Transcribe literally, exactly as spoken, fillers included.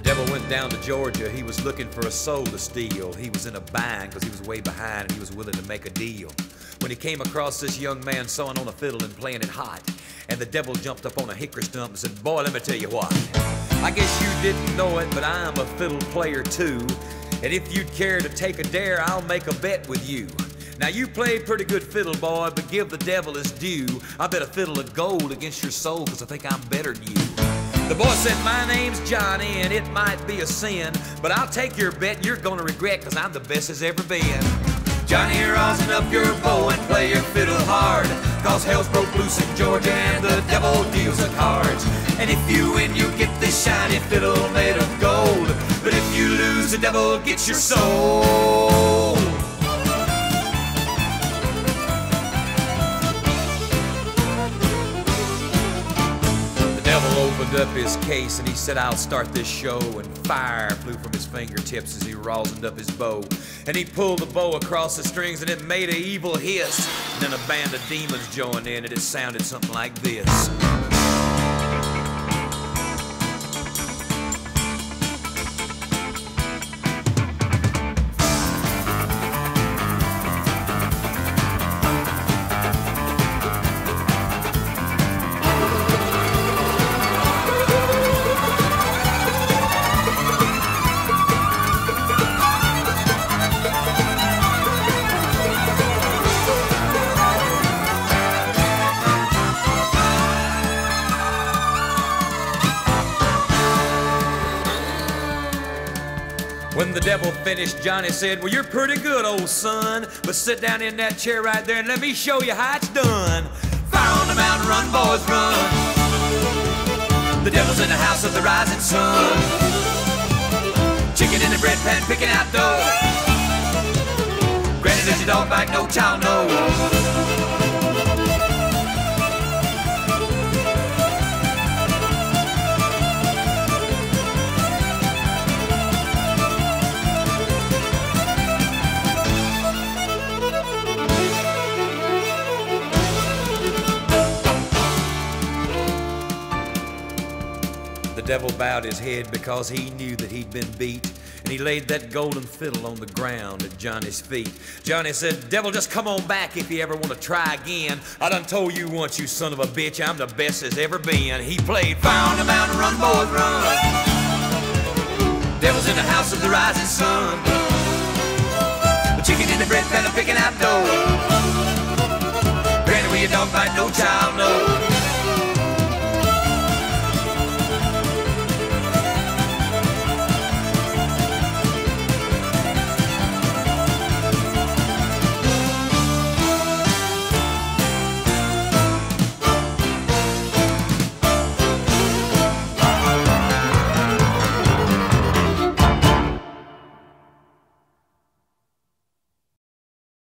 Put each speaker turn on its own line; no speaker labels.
Devil went down to Georgia, he was looking for a soul to steal. He was in a bind because he was way behind and he was willing to make a deal. When he came across this young man sawing on a fiddle and playing it hot, and the devil jumped up on a hickory stump and said, "Boy, let me tell you what. I guess you didn't know it, but I'm a fiddle player too. And if you'd care to take a dare, I'll make a bet with you. Now you played pretty good fiddle, boy, but give the devil his due. I bet a fiddle of gold against your soul, because I think I'm better than you." The boy said, "My name's Johnny, and it might be a sin, but I'll take your bet and you're gonna regret, because I'm the best as ever been. Johnny, rosin up your bow and play your fiddle hard, cause hell's broke loose in Georgia and the devil deals the cards. And if you win, you get this shiny fiddle made of gold, but if you lose, the devil gets your soul." The devil opened up his case and he said, "I'll start this show," and fire flew from his fingertips as he rosined up his bow. And he pulled the bow across the strings and it made an evil hiss. And then a band of demons joined in and it sounded something like this. When the devil finished, Johnny said, "Well, you're pretty good, old son, but sit down in that chair right there and let me show you how it's done. Fire on the mountain, run, boys, run. The devil's in the house of the rising sun. Chicken in the bread pan, picking out dough. Granny says your dog bite, no child knows." The devil bowed his head because he knew that he'd been beat, and he laid that golden fiddle on the ground at Johnny's feet. Johnny said, "Devil, just come on back if you ever want to try again. I done told you once, you son of a bitch, I'm the best there's ever been." He played "Fire on the Mountain, Run, Boys, Run. Devil's in the house of the rising sun. The chicken in the bread pan, picking out dough. Granny, will your dog bite, no child